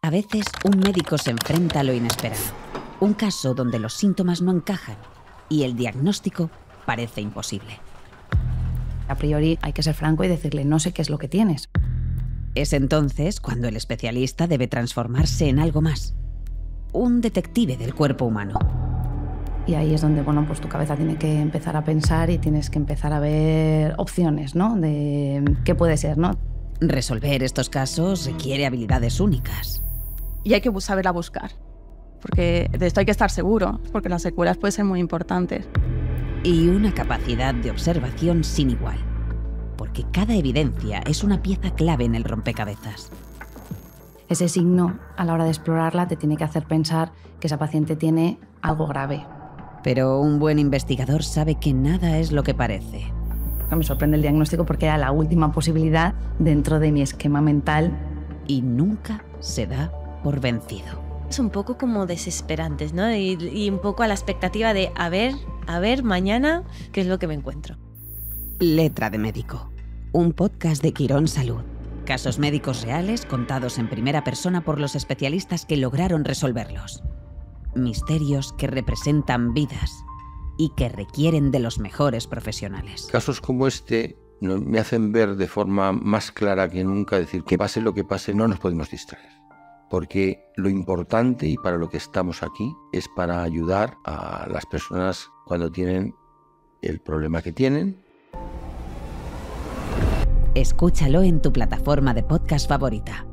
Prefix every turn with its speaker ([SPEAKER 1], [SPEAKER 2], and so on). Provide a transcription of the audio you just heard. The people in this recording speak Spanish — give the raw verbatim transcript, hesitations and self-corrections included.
[SPEAKER 1] A veces un médico se enfrenta a lo inesperado. Un caso donde los síntomas no encajan y el diagnóstico parece imposible.
[SPEAKER 2] A priori hay que ser franco y decirle no sé qué es lo que tienes.
[SPEAKER 1] Es entonces cuando el especialista debe transformarse en algo más. Un detective del cuerpo humano.
[SPEAKER 2] Y ahí es donde, bueno, pues tu cabeza tiene que empezar a pensar y tienes que empezar a ver opciones, ¿no? De qué puede ser, ¿no?
[SPEAKER 1] Resolver estos casos requiere habilidades únicas.
[SPEAKER 3] Y hay que saberla buscar, porque de esto hay que estar seguro, porque las secuelas pueden ser muy importantes.
[SPEAKER 1] Y una capacidad de observación sin igual, porque cada evidencia es una pieza clave en el rompecabezas.
[SPEAKER 2] Ese signo, a la hora de explorarla, te tiene que hacer pensar que esa paciente tiene algo grave.
[SPEAKER 1] Pero un buen investigador sabe que nada es lo que parece.
[SPEAKER 2] Me sorprende el diagnóstico porque era la última posibilidad dentro de mi esquema mental.
[SPEAKER 1] Y nunca se da por vencido.
[SPEAKER 4] Es un poco como desesperantes, ¿no? Y, y un poco a la expectativa de a ver, a ver mañana qué es lo que me encuentro.
[SPEAKER 1] Letra de médico. Un podcast de Quirón Salud. Casos médicos reales contados en primera persona por los especialistas que lograron resolverlos. Misterios que representan vidas y que requieren de los mejores profesionales.
[SPEAKER 5] Casos como este me hacen ver de forma más clara que nunca, decir que pase lo que pase, no nos podemos distraer. Porque lo importante y para lo que estamos aquí es para ayudar a las personas cuando tienen el problema que tienen.
[SPEAKER 1] Escúchalo en tu plataforma de podcast favorita.